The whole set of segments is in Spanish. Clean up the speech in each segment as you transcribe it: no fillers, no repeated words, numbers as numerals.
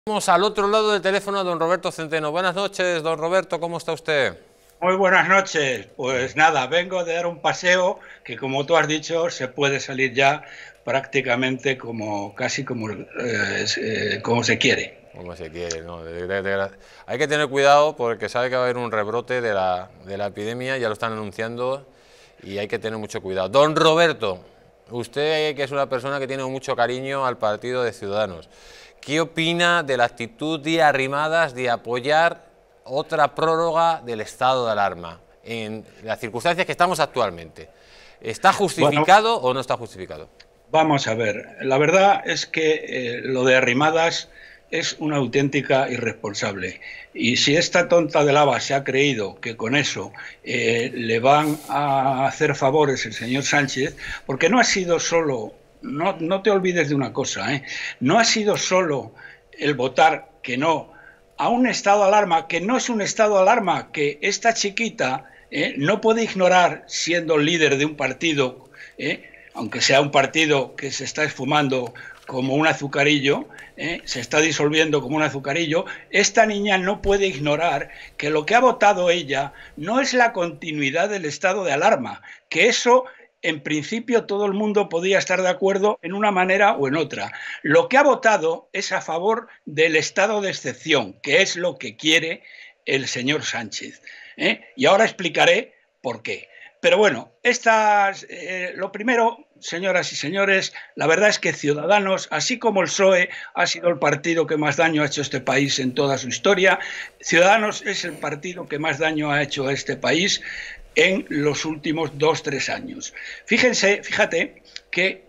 Vamos al otro lado del teléfono a don Roberto Centeno. Buenas noches, don Roberto, ¿cómo está usted? Muy buenas noches. Pues nada, vengo de dar un paseo que, como tú has dicho, se puede salir ya prácticamente casi como se quiere. Como se quiere, ¿no? Hay que tener cuidado porque sabe que va a haber un rebrote de la epidemia, ya lo están anunciando y hay que tener mucho cuidado. Don Roberto, usted que es una persona que tiene mucho cariño al partido de Ciudadanos, ¿qué opina de la actitud de Arrimadas de apoyar otra prórroga del estado de alarma en las circunstancias que estamos actualmente? ¿Está Bueno, justificado o no está justificado? vamos a ver. La verdad es que lo de Arrimadas es una auténtica irresponsable. Y si esta tonta de lava se ha creído que con eso le van a hacer favores el señor Sánchez, porque no ha sido solo, no te olvides de una cosa, no ha sido solo el votar que no a un estado de alarma, que no es un estado de alarma, que esta chiquita no puede ignorar, siendo líder de un partido, aunque sea un partido que se está esfumando como un azucarillo, se está disolviendo como un azucarillo, esta niña no puede ignorar que lo que ha votado ella no es la continuidad del estado de alarma, que eso en principio todo el mundo podía estar de acuerdo en una manera o en otra. Lo que ha votado es a favor del estado de excepción, que es lo que quiere el señor Sánchez. Y ahora explicaré por qué. Pero bueno, lo primero, señoras y señores, la verdad es que Ciudadanos, así como el PSOE ha sido el partido que más daño ha hecho a este país en toda su historia, Ciudadanos es el partido que más daño ha hecho a este país en los últimos 2-3 años. Fíjate que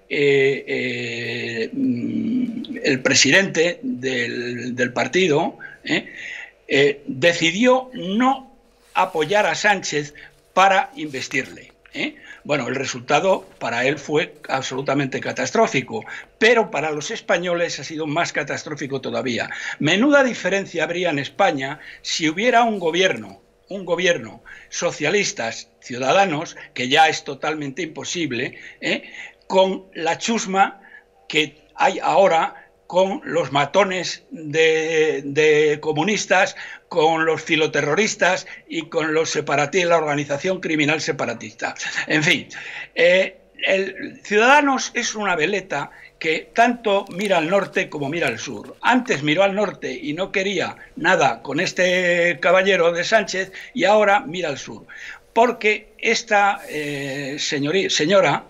el presidente del partido decidió no apoyar a Sánchez para investirle. Bueno, el resultado para él fue absolutamente catastrófico, pero para los españoles ha sido más catastrófico todavía. Menuda diferencia habría en España si hubiera un gobierno socialistas, Ciudadanos, que ya es totalmente imposible, con la chusma que hay ahora con los matones de comunistas, con los filoterroristas y con los separatistas, la organización criminal separatista. En fin, el Ciudadanos es una veleta que tanto mira al norte como mira al sur. Antes miró al norte y no quería nada con este caballero de Sánchez y ahora mira al sur. Porque esta señora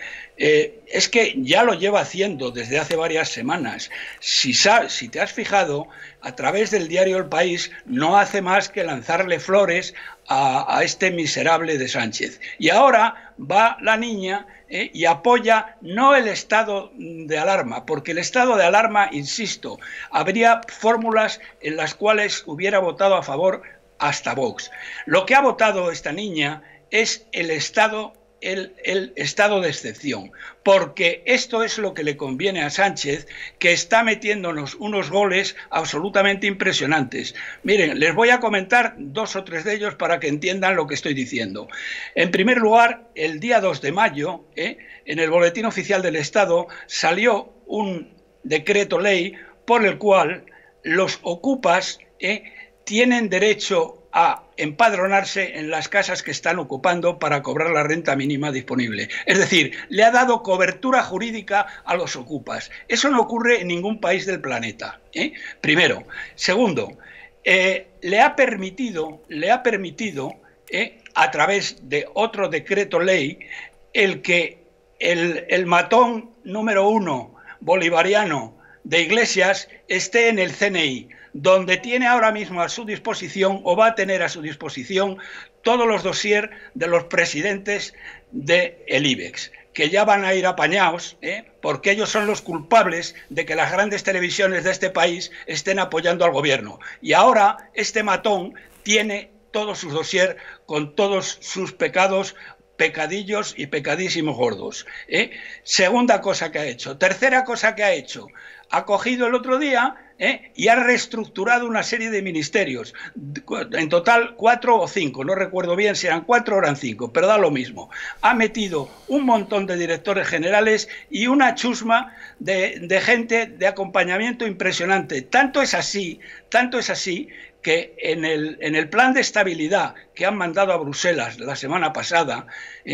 es que ya lo lleva haciendo desde hace varias semanas. Si te has fijado, a través del diario El País no hace más que lanzarle flores a este miserable de Sánchez. Y ahora va la niña y apoya no el estado de alarma, porque el estado de alarma, insisto, habría fórmulas en las cuales hubiera votado a favor hasta Vox. Lo que ha votado esta niña es el estado de excepción, porque esto es lo que le conviene a Sánchez, que está metiéndonos unos goles absolutamente impresionantes. Miren, les voy a comentar 2 o 3 de ellos para que entiendan lo que estoy diciendo. En primer lugar, el día 2 de mayo, en el Boletín Oficial del Estado, salió un decreto ley por el cual los ocupas tienen derecho a empadronarse en las casas que están ocupando para cobrar la renta mínima disponible. Es decir, le ha dado cobertura jurídica a los ocupas. Eso no ocurre en ningún país del planeta. Primero. Segundo, le ha permitido a través de otro decreto ley, el que el matón número 1 bolivariano de Iglesias esté en el CNI, donde tiene ahora mismo a su disposición, o va a tener a su disposición, todos los dossiers de los presidentes del IBEX, que ya van a ir apañados, porque ellos son los culpables de que las grandes televisiones de este país estén apoyando al gobierno. Y ahora este matón tiene todos sus dossiers con todos sus pecadillos y pecadísimos gordos. Segunda cosa que ha hecho. Tercera cosa que ha hecho. ha cogido el otro día y ha reestructurado una serie de ministerios, en total 4 o 5, no recuerdo bien si eran 4 o eran 5, pero da lo mismo. Ha metido un montón de directores generales y una chusma de gente de acompañamiento impresionante. Tanto es así que en el plan de estabilidad que han mandado a Bruselas la semana pasada,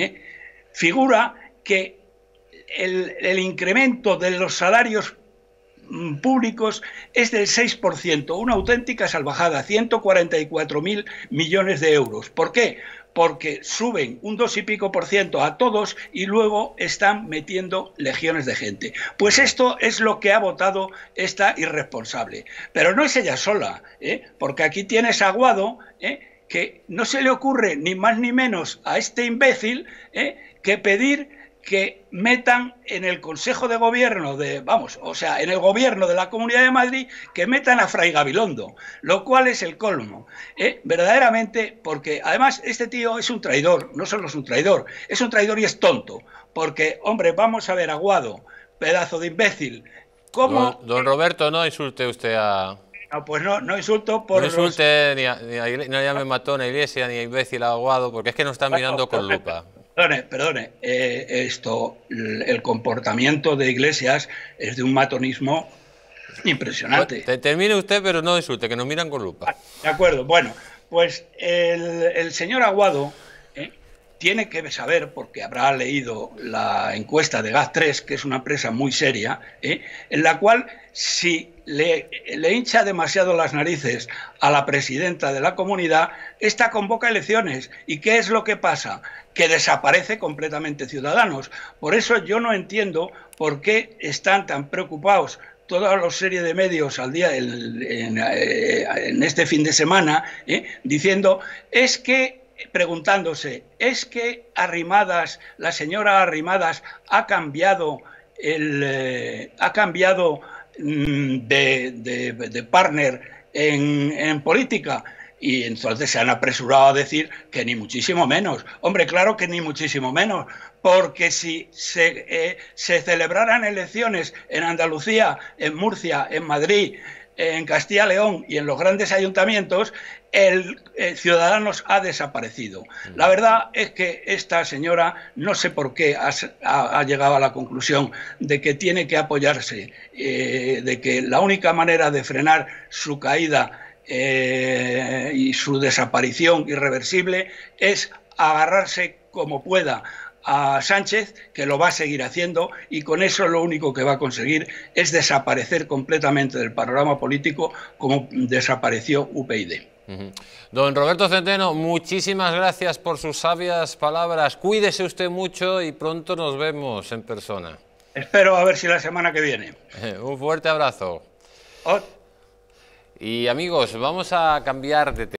figura que el incremento de los salarios públicos es del 6%, una auténtica salvajada, 144.000 millones de euros. ¿Por qué? Porque suben un 2 y pico % a todos y luego están metiendo legiones de gente. Pues esto es lo que ha votado esta irresponsable. Pero no es ella sola, porque aquí tienes a Aguado, que no se le ocurre ni más ni menos a este imbécil que pedir que metan en el Consejo de Gobierno en el Gobierno de la Comunidad de Madrid, que metan a Fray Gabilondo, lo cual es el colmo, verdaderamente, porque además este tío es un traidor, no solo es un traidor y es tonto, porque, hombre, vamos a ver, Aguado, pedazo de imbécil, ¿cómo? Don Roberto, no insulte usted a... No, pues no insulto por... No insulte no llame matón a Iglesia ni a imbécil a Aguado, porque es que nos están mirando con lupa. Perdone, el comportamiento de Iglesias es de un matonismo impresionante. Termine usted, pero no insulte, que nos miran con lupa. De acuerdo, bueno, pues el señor Aguado tiene que saber, porque habrá leído la encuesta de GAT3, que es una empresa muy seria, en la cual si le hincha demasiado las narices a la presidenta de la comunidad, esta convoca elecciones. ¿Y qué es lo que pasa? Que desaparece completamente Ciudadanos. Por eso yo no entiendo por qué están tan preocupados toda la serie de medios al día en este fin de semana, diciendo, preguntándose, ¿es que Arrimadas, la señora Arrimadas, ha cambiado de partner en política? Y entonces se han apresurado a decir que ni muchísimo menos. Hombre, claro que ni muchísimo menos, porque si se celebraran elecciones en Andalucía, en Murcia, en Madrid, en Castilla y León y en los grandes ayuntamientos, el Ciudadanos ha desaparecido. La verdad es que esta señora, no sé por qué, ha llegado a la conclusión de que tiene que apoyarse, de que la única manera de frenar su caída y su desaparición irreversible es agarrarse como pueda a Sánchez, que lo va a seguir haciendo, y con eso lo único que va a conseguir es desaparecer completamente del panorama político como desapareció UPyD. Don Roberto Centeno, muchísimas gracias por sus sabias palabras. Cuídese usted mucho y pronto nos vemos en persona. Espero a ver si la semana que viene. Un fuerte abrazo. Y amigos, vamos a cambiar de tema.